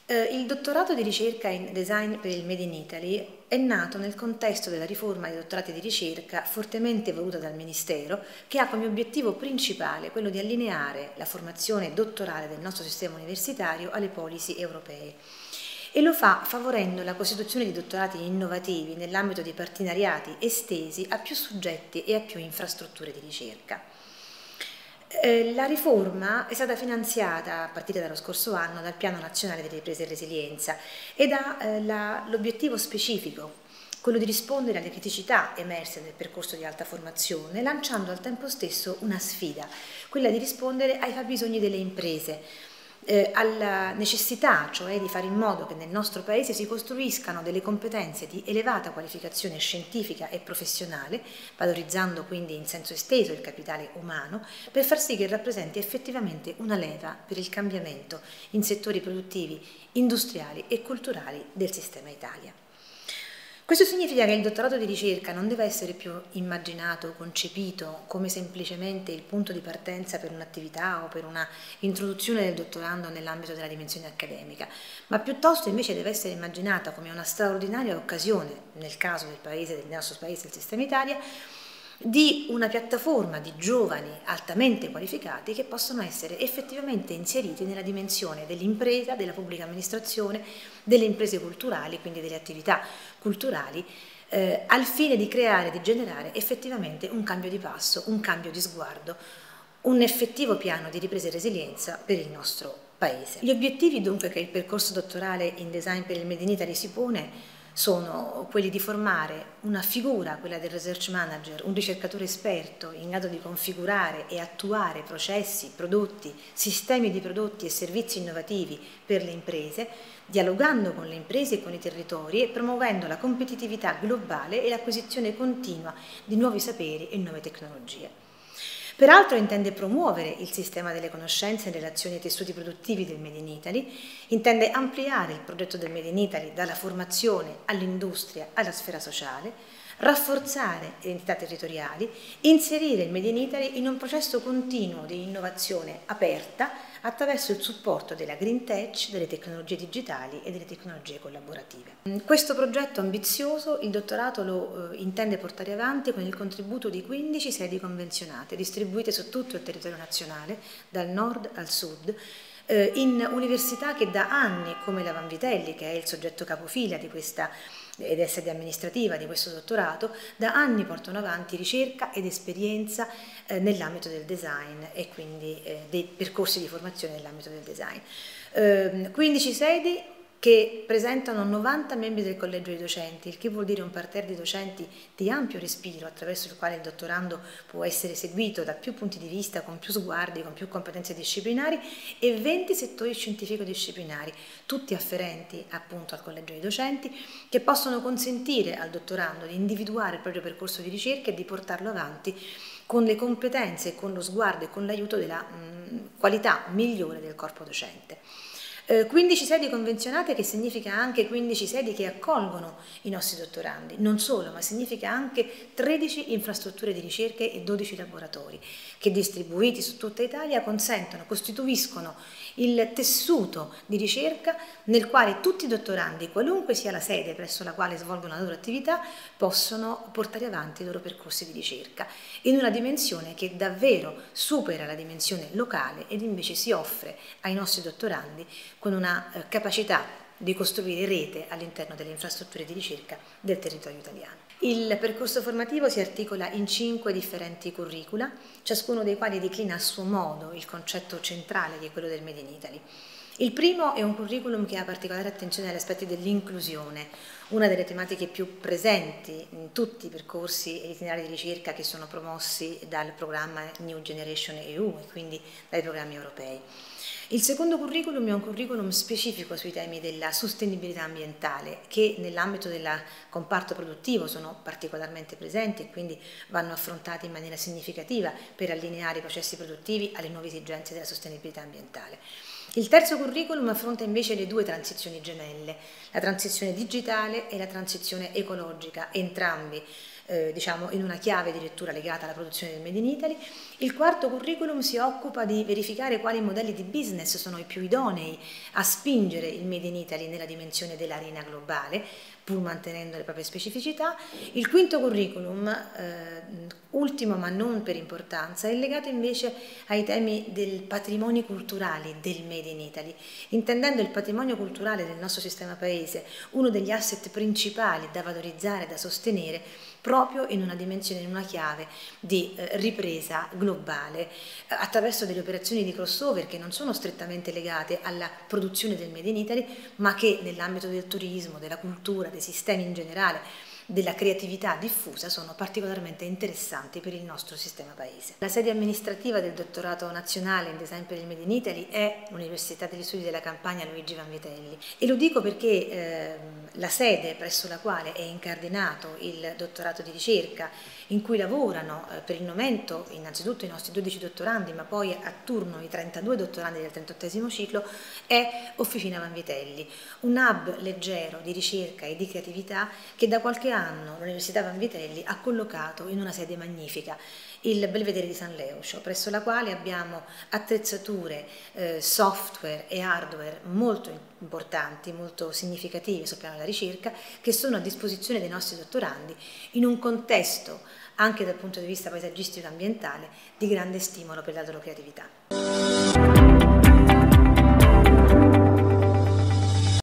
Il dottorato di ricerca in design per il Made in Italy è nato nel contesto della riforma dei dottorati di ricerca fortemente voluta dal Ministero, che ha come obiettivo principale quello di allineare la formazione dottorale del nostro sistema universitario alle policy europee. E lo fa favorendo la costituzione di dottorati innovativi nell'ambito di partenariati estesi a più soggetti e a più infrastrutture di ricerca. La riforma è stata finanziata a partire dallo scorso anno dal Piano Nazionale di Ripresa e Resilienza ed ha l'obiettivo specifico, quello di rispondere alle criticità emerse nel percorso di alta formazione, lanciando al tempo stesso una sfida, quella di rispondere ai fabbisogni delle imprese, alla necessità, cioè di fare in modo che nel nostro Paese si costruiscano delle competenze di elevata qualificazione scientifica e professionale, valorizzando quindi in senso esteso il capitale umano, per far sì che rappresenti effettivamente una leva per il cambiamento in settori produttivi, industriali e culturali del sistema Italia. Questo significa che il dottorato di ricerca non deve essere più immaginato, concepito come semplicemente il punto di partenza per un'attività o per una introduzione del dottorando nell'ambito della dimensione accademica, ma piuttosto invece deve essere immaginata come una straordinaria occasione, nel caso del nostro paese, del sistema Italia, di una piattaforma di giovani altamente qualificati che possono essere effettivamente inseriti nella dimensione dell'impresa, della pubblica amministrazione, delle imprese culturali, quindi delle attività culturali, al fine di creare e di generare effettivamente un cambio di passo, un cambio di sguardo, un effettivo piano di ripresa e resilienza per il nostro Paese. Gli obiettivi dunque che il percorso dottorale in design per il Made in Italy si pone sono quelli di formare una figura, quella del research manager, un ricercatore esperto in grado di configurare e attuare processi, prodotti, sistemi di prodotti e servizi innovativi per le imprese, dialogando con le imprese e con i territori e promuovendo la competitività globale e l'acquisizione continua di nuovi saperi e nuove tecnologie. Peraltro intende promuovere il sistema delle conoscenze in relazione ai tessuti produttivi del Made in Italy, intende ampliare il progetto del Made in Italy dalla formazione all'industria alla sfera sociale, rafforzare le identità territoriali, inserire il Made in Italy in un processo continuo di innovazione aperta attraverso il supporto della Green Tech, delle tecnologie digitali e delle tecnologie collaborative. Questo progetto ambizioso il dottorato lo intende portare avanti con il contributo di 15 sedi convenzionate distribuite su tutto il territorio nazionale, dal nord al sud, in università che da anni, come la Vanvitelli, che è il soggetto capofila di questa ed è sede amministrativa di questo dottorato, da anni portano avanti ricerca ed esperienza nell'ambito del design e quindi dei percorsi di formazione nell'ambito del design. 15 sedi che presentano 90 membri del collegio dei docenti, il che vuol dire un parterre di docenti di ampio respiro attraverso il quale il dottorando può essere seguito da più punti di vista, con più sguardi, con più competenze disciplinari e 20 settori scientifico-disciplinari, tutti afferenti appunto al collegio dei docenti, che possono consentire al dottorando di individuare il proprio percorso di ricerca e di portarlo avanti con le competenze, con lo sguardo e con l'aiuto della qualità migliore del corpo docente. 15 sedi convenzionate, che significa anche 15 sedi che accolgono i nostri dottorandi, non solo, ma significa anche 13 infrastrutture di ricerca e 12 laboratori che distribuiti su tutta Italia costituiscono il tessuto di ricerca nel quale tutti i dottorandi, qualunque sia la sede presso la quale svolgono la loro attività, possono portare avanti i loro percorsi di ricerca in una dimensione che davvero supera la dimensione locale ed invece si offre ai nostri dottorandi con una capacità di costruire rete all'interno delle infrastrutture di ricerca del territorio italiano. Il percorso formativo si articola in 5 differenti curricula, ciascuno dei quali declina a suo modo il concetto centrale che è quello del Made in Italy. Il primo è un curriculum che ha particolare attenzione agli aspetti dell'inclusione, una delle tematiche più presenti in tutti i percorsi e itinerari di ricerca che sono promossi dal programma New Generation EU e quindi dai programmi europei. Il secondo curriculum è un curriculum specifico sui temi della sostenibilità ambientale che nell'ambito del comparto produttivo sono particolarmente presenti e quindi vanno affrontati in maniera significativa per allineare i processi produttivi alle nuove esigenze della sostenibilità ambientale. Il terzo curriculum affronta invece le 2 transizioni gemelle, la transizione digitale e la transizione ecologica, entrambi diciamo in una chiave di lettura legata alla produzione del Made in Italy. Il quarto curriculum si occupa di verificare quali modelli di business sono i più idonei a spingere il Made in Italy nella dimensione dell'arena globale, pur mantenendo le proprie specificità. Il quinto curriculum, ultimo ma non per importanza, è legato invece ai temi del patrimonio culturale del Made in Italy, intendendo il patrimonio culturale del nostro sistema paese uno degli asset principali da valorizzare, da sostenere, proprio in una dimensione, in una chiave di ripresa globale, attraverso delle operazioni di crossover che non sono strettamente legate alla produzione del Made in Italy, ma che nell'ambito del turismo, della cultura, dei sistemi in generale, della creatività diffusa sono particolarmente interessanti per il nostro sistema paese. La sede amministrativa del dottorato nazionale in design per il Made in Italy è l'Università degli Studi della Campania Luigi Vanvitelli, e lo dico perché la sede presso la quale è incardinato il dottorato di ricerca, in cui lavorano per il momento innanzitutto i nostri 12 dottorandi, ma poi a turno i 32 dottorandi del 38esimo ciclo, è Officina Vanvitelli, un hub leggero di ricerca e di creatività che da qualche anno l'Università Vanvitelli ha collocato in una sede magnifica, il Belvedere di San Leucio, presso la quale abbiamo attrezzature, software e hardware molto importanti, molto significative sul piano della ricerca, che sono a disposizione dei nostri dottorandi in un contesto, anche dal punto di vista paesaggistico e ambientale, di grande stimolo per la loro creatività.